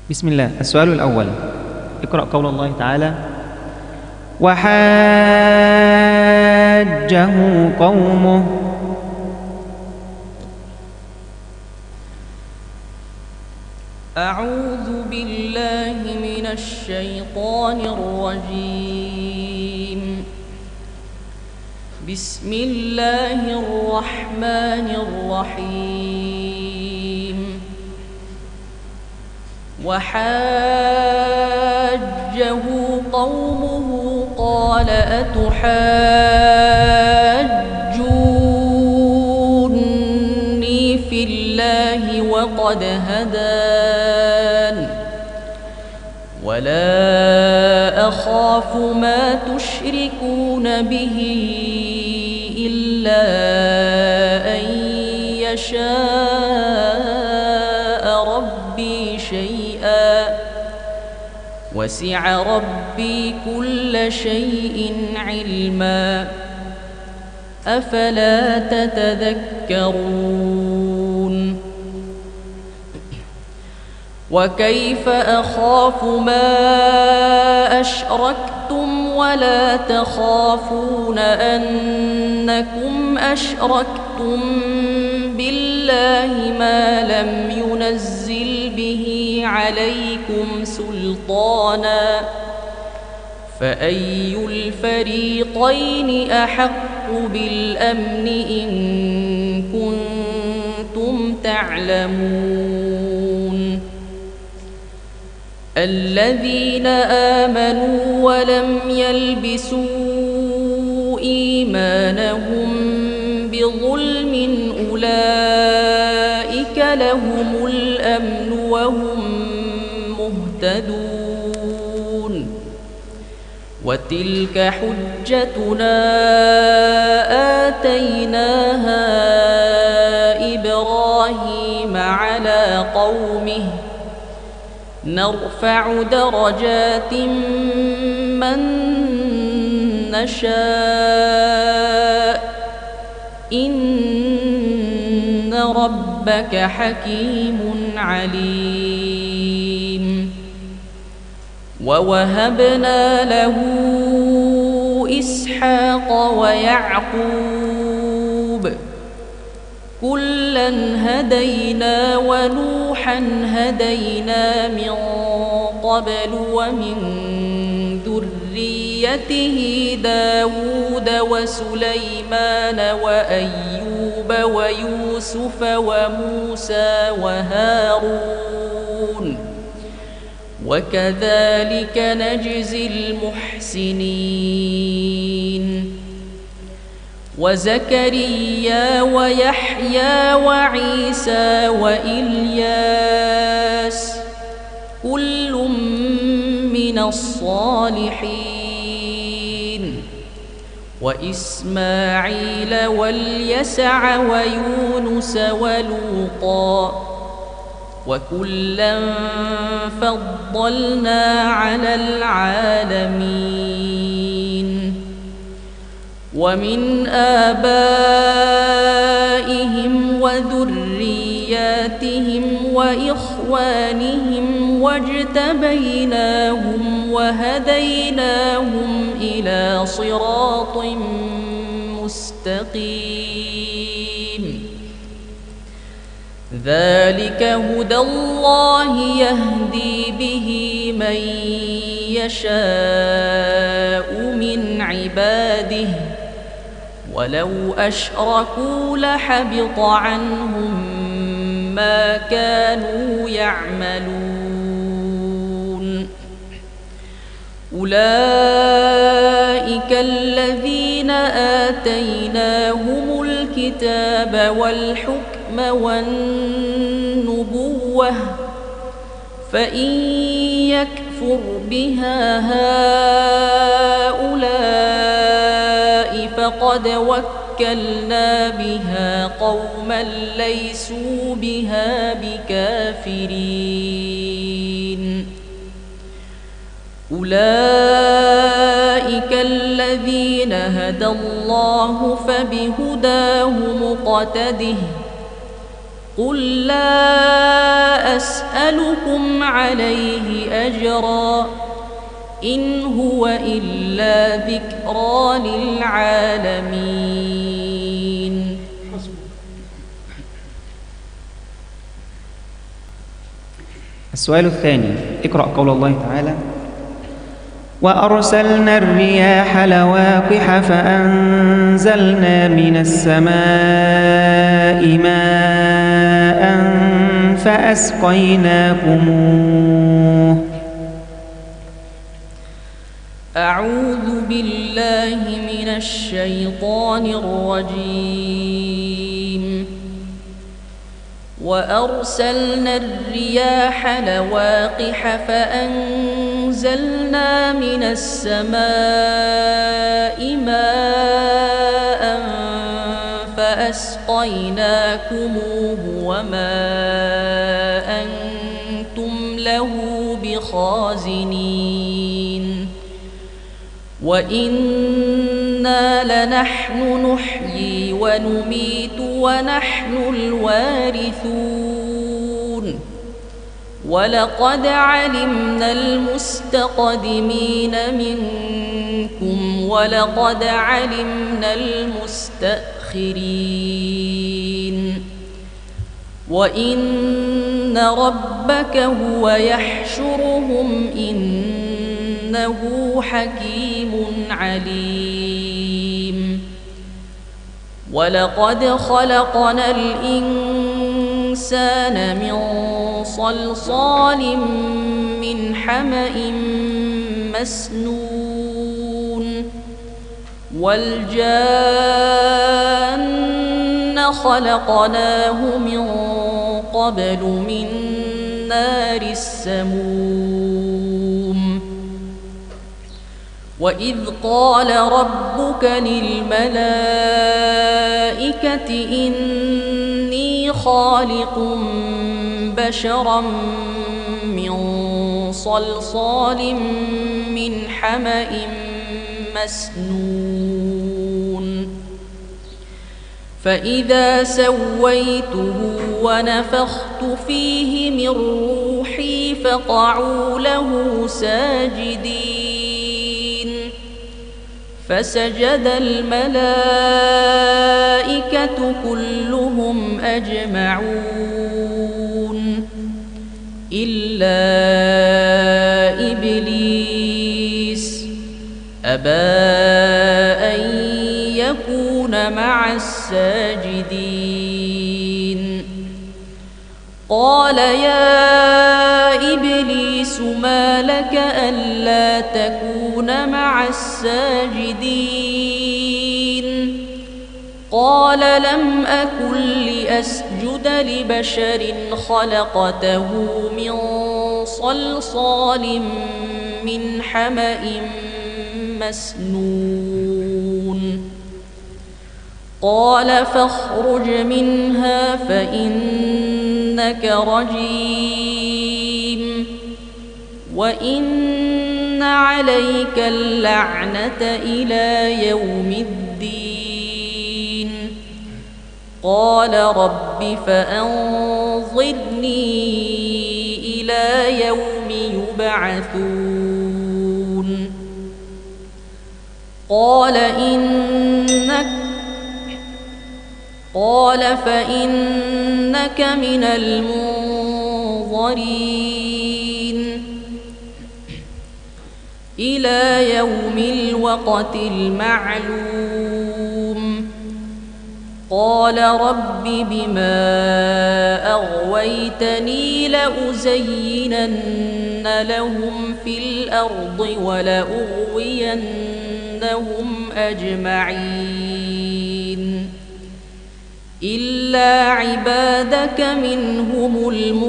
بسم الله. السؤال الأول: اقرأ قول الله تعالى: وحاجه قومه. أعوذ بالله من الشيطان الرجيم. بسم الله الرحمن الرحيم. وحاجه قومه قال أتحاجوني في الله وقد هدان ولا أخاف ما تشركون به إلا أن يشاء ربي شيئا وسع ربي كل شيء علما أفلا تتذكرون. وكيف أخاف ما أشركتم ولا تخافون أنكم أشركتم بالله ما لم ينزل به عليكم سلطانا فأي الفريقين أحق بالأمن إن كنتم تعلمون. الذين آمنوا ولم يلبسوا إيمانهم بظلم أولئك لهم الأمن وهم مهتدون. وتلك حجتنا آتيناها إبراهيم على قومه نرفع درجات من نشاء إن ربك حكيم عليم. ووهبنا له إسحاق ويعقوب كلا هدينا ونوحا هدينا من قبل ومن ذريته داود وسليمان وأيوب ويوسف وموسى وهارون وكذلك نجزي المحسنين. وزكريا ويحيى وعيسى وإلياس كل من الصالحين وإسماعيل واليسع ويونس ولوطا وكلا فضلنا على العالمين. ومن آبائهم وذرياتهم وإخوانهم واجتبيناهم وهديناهم إلى صراط مستقيم. ذلك هدى الله يهدي به من يشاء من عباده ولو أشركوا لحبط عنهم ما كانوا يعملون. أولئك الذين آتيناهم الكتاب والحكم والنبوة فإن يكفر بها هؤلاء فقد وكلنا بها قوما ليسوا بها بكافرين. أولئك الذين هدى الله فبهداه مقتده قل لا أسألكم عليه أجرا إن هو إلا ذكرى للعالمين. السؤال الثاني، اقرأ قول الله تعالى: وأرسلنا الرياح لواقح فأنزلنا من السماء ماء فأسقيناكموه. أعوذ بالله من الشيطان الرجيم. وأرسلنا الرياح لواقح فأنزلنا من السماء ماء فأسقيناكموه وما أنتم له بخازنين وإنا لنحن نحيي ونميت ونحن الوارثون ولقد علمنا المستقدمين منكم ولقد علمنا المستأخرين وإن ربك هو يحشرهم إنه حكيم عليم. ولقد خلقنا الإنسان من صلصال من حمأ مسنون والجان خلقناه من قبل من نار السموم. وإذ قال ربك للملائكة إني خالق بشرا من صلصال من حمأ مسنون فإذا سويته ونفخت فيه من روحي فقعوا له ساجدين فسجد الملائكة كلهم أجمعون إلا إبليس أبى أن يكون مع الساجدين. قال يا إبليس ما لك ألا تكون مع الساجدين؟ قال لم أكن لأسجد لبشر خلقته من صلصال من حمأ مسنون. قال فاخرج منها فإنك رجيم وإن عليك اللعنة إلى يوم الدين. قال رب فأنظرني إلى يوم يبعثون. قال فإنك من المنظرين إلى يوم الوقت المعلوم. قال رب بما أغويتني لأزينن لهم في الأرض ولأغوينهم أجمعين إلا عبادك منهم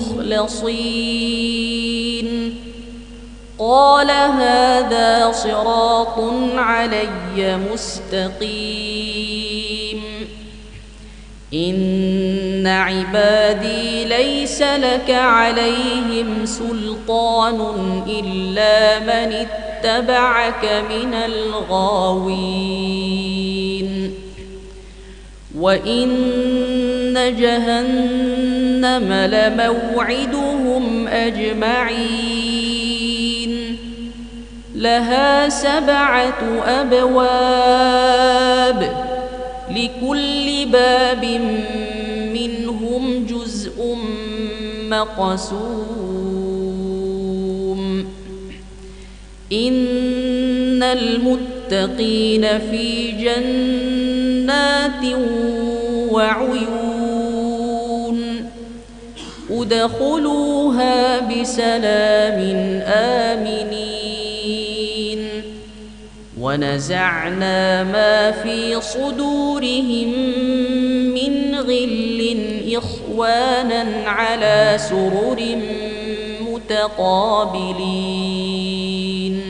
المخلصين. قال هذا صراط علي مستقيم. إن عبادي ليس لك عليهم سلطان إلا من اتبعك من الغاوين. وإن جهنم لموعدهم أجمعين لها 7 أبواب لكل باب منهم جزء مقسوم إن المتقين في جنات وعيون ادخلوها بسلام آمنين ونزعنا ما في صدورهم من غل إخوانا على سرر متقابلين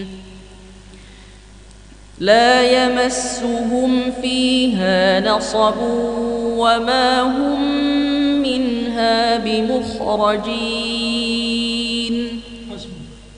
لا يمسهم فيها نصب وما هم منها بمخرجين